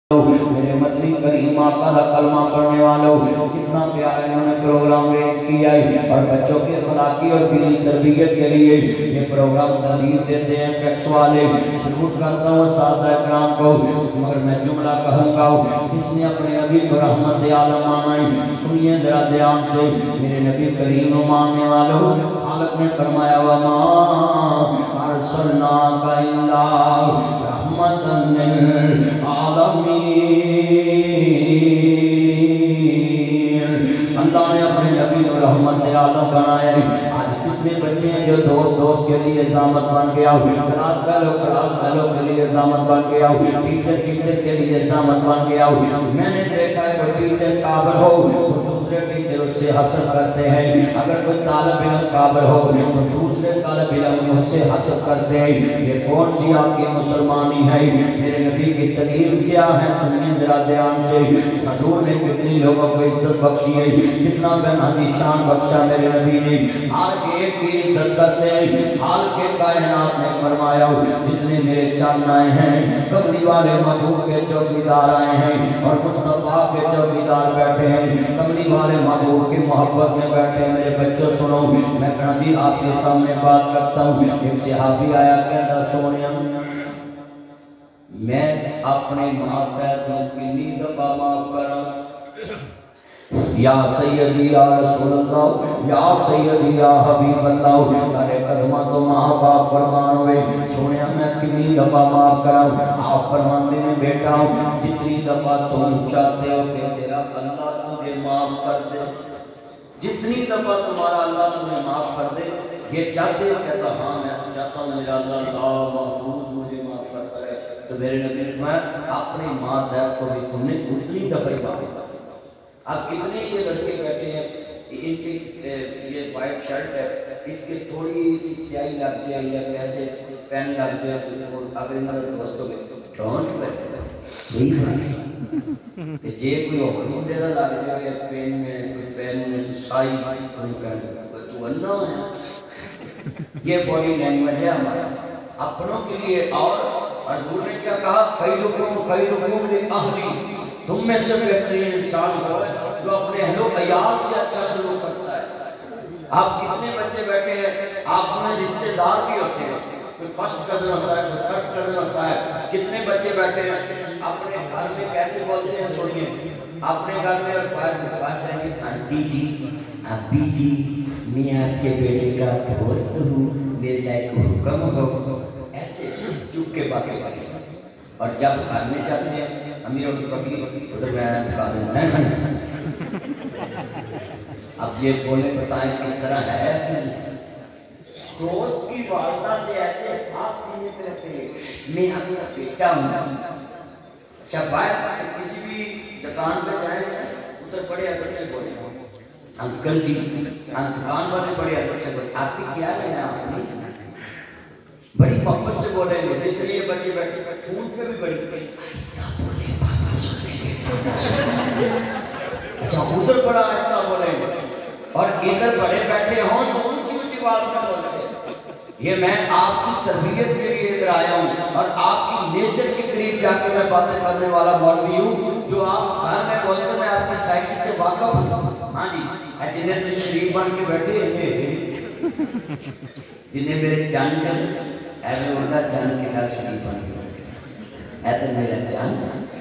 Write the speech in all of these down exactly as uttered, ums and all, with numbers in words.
میرے مدنی کریم آقا کا کلمہ پڑھنے والوں، کتنا پیارا انہوں نے پروگرام ریج کیا ہے اور بچوں کی اخلاقی اور دینی تربیت کے لیے یہ پروگرام تربیت دیتے ہیں پیکس والے۔ شروع کرتا ہوں اساتذہ اکرام کو، مگر میں جملہ کہوں گا جس نے اپنے نبی کو رحمت عالم مانا، سنیے ذرا دھیان سے میرے نبی کریم کو ماننے والوں، خالق نے فرمایا وما ارسلناک الا رحمۃ للعالمین۔ اللہ نے اپنے نبی کو رحمت عالم بنایا ہے۔ آج کتنے بچے ہیں جو دوست دوست کے لیے زامت بن گیا ہو، کلاس فیلو کلاس فیلو کے لیے زامت بن گیا ہو، ٹیچر ٹیچر کے لیے زامت بن گیا ہو۔ میں نے دیکھا ہے کوئی ٹیچر قابل ہو تو دوسرے ٹیچر اس سے حسد کرتے ہیں، اگر کوئی طالب علم قابل ہو تو دوسرے طالب علم اس سے حسد کرتے ہیں۔ یہ کون سی آپ کی مسلمانی ہے؟ میرے نبی کی تعلیم کیا ہے؟ سنیں ذرا دھیان سے، حضور نے کتنی لوگوں کو عزت بخشی ہے، کتنا بہت شان بخشا میرے نبی نے، ہر ایک کی عزت کرتے ہیں۔ حال کے کائنات نے فرمایا جتنے میرے چاند آئے ہیں، کملی والے محبوب کے چوکیدار آئے ہیں اور مصطفیٰ کے چوکیدار بیٹھے ہیں، کملی والے محبوب کی محبت میں بیٹھے ہیں۔ میرے بچوں سنو، میں کبھی آپ کے سامنے بات کرتا ہوں۔ ایک صحابی آیا کہتا سونیا میں اپنے ماتحت کو کتنی دفعہ معاف کرا، یا سیدی یا رسول اللہ، یا سیدی یا حبیب اللہ، تارے قدمہ تو ماں باپ قربان ہوئے، سونیا میں کتنی دفعہ معاف کرا۔ آپ فرماندے میں بیٹا ہوں جتنی دفعہ تم چاہتے ہو کہ تیرا اللہ تجھے معاف کر دے، جتنی دفعہ تمہارا اللہ تمہیں معاف کر دے، یہ چاہتے ہو؟ کہتا ہاں میں چاہتا ہوں میرا اللہ محبوب مجھے معاف کرتا ہے۔ تو میرے نبی نے فرمایا اپنی ماں کو بھی تم نے اتنی دفعہ معاف کر۔ اب کتنے یہ لڑکے بیٹھے ہیں، ان کی یہ وائٹ شرٹ ہے، اس کے تھوڑی سی سیاہی لگ جائے یا کیسے پین لگ جائے تو اگر ان کے دوستوں میں ڈونٹ ویری کہ جے کوئی اور منڈے کا لگ جائے پین میں کوئی پین میں سائی تو اللہ ہے۔ یہ باڈی لینگویج ہے ہمارا اپنوں کے لیے۔ اور حضور نے کیا کہا؟ خیرکم خیرکم لأہلی، تم میں سے بہترین انسان ہو جو اپنے اہل و عیال سے اچھا سلوک کرتا ہے۔ آپ کتنے بچے بیٹھے ہیں، آپ میں رشتہ دار بھی ہوتے ہیں، کوئی فرسٹ کزن ہوتا ہے، کوئی تھرڈ کزن ہوتا ہے، کتنے بچے بیٹھے ہیں اپنے گھر میں کیسے بولتے ہیں؟ سنیے، اپنے گھر میں بات چاہیے آنٹی جی ابی جی میں آپ کے بیٹے کا دوست ہوں، میرا ایک حکم ہو، ایسے چپ کے باتیں کریں۔ اور جب گھر میں جاتے ہیں امیروں کی بکری ادھر میں دکھا دیں، اب یہ بولے بتائیں کس طرح ہے؟ دوست کی والدہ سے ایسے ہاتھ سینے پہ رکھتے ہیں، میں اپنا بیٹا ہوں۔ اچھا باہر کسی بھی دکان پہ جائیں ادھر بڑے ادب سے بولے انکل جی، دکان والے بڑے ادب سے بولے آپ کی کیا لینا، آپ نے بڑی محبت سے بولیں گے۔ جتنے یہ بچے بیٹھے فون پہ بھی بڑی آہستہ بولے پاپا سنیں گے، اچھا ادھر بڑا آہستہ بولیں گے اور ادھر بڑے بیٹھے ہوں تو اونچی اونچی بات میں بولیں گے۔ یہ میں آپ کی تربیت کے لیے ادھر آیا ہوں اور آپ کی نیچر کے قریب جا کے میں باتیں کرنے والا مولوی ہوں۔ جو آپ گھر میں بولتے میں آپ کی سائیکی سے واقف ہوں۔ ہاں جی، جنہیں تو شریف بن کے بیٹھے ہیں، جنہیں میرے جان جان ایسے ہونا جان کے گھر شریف بن کے بیٹھے، ایسے میرا جان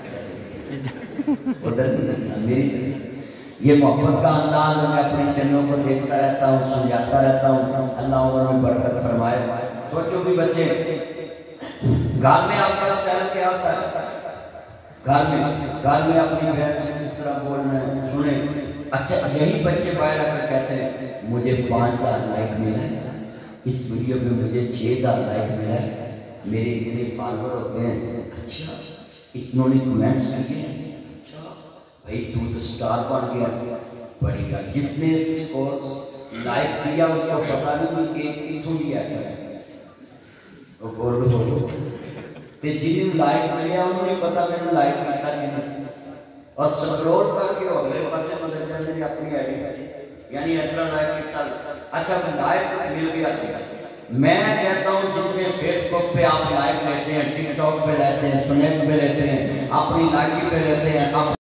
ادھر نہیں میری یہ محبت کا انداز ہے۔ میں اپنے چنوں کو دیکھتا رہتا ہوں، سمجھاتا رہتا ہوں، اللہ عمر میں برکت فرمائے۔ بچوں بھی بچے گھر میں آپ کا سٹائل کیا ہوتا ہے؟ گھر میں گھر میں اپنی بہن سے کس طرح بولنا ہے سنیں۔ اچھا یہی بچے باہر آ کر کہتے ہیں مجھے پانچ ہزار لائک ملا ہے، اس ویڈیو پہ مجھے چھ ہزار لائک ملا ہے، میرے اتنے فالوور ہوتے ہیں۔ اچھا اتنوں نے کمنٹس کیے، بھائی تو تو سٹار بن گیا، بڑی گا۔ جس نے اس کو لائک کیا اس کو پتا نہیں کہ کتوں لیا ہے، وہ بول بولو تے جن لائک ملیا انہوں نے پتا میں نے لائک کرتا کہ نہیں، اور سکرول کر کے اگلے پاسے مدد جانے اپنی آئی ڈی یعنی ایسا لائک کیا۔ اچھا لائک مل گیا میں کہتا ہوں جتنے فیس بک پہ آپ لائک لیتے ہیں، ٹک ٹاک پہ لیتے ہیں، سنیپ پہ لیتے ہیں، اپنی لائکی پہ لیتے ہیں،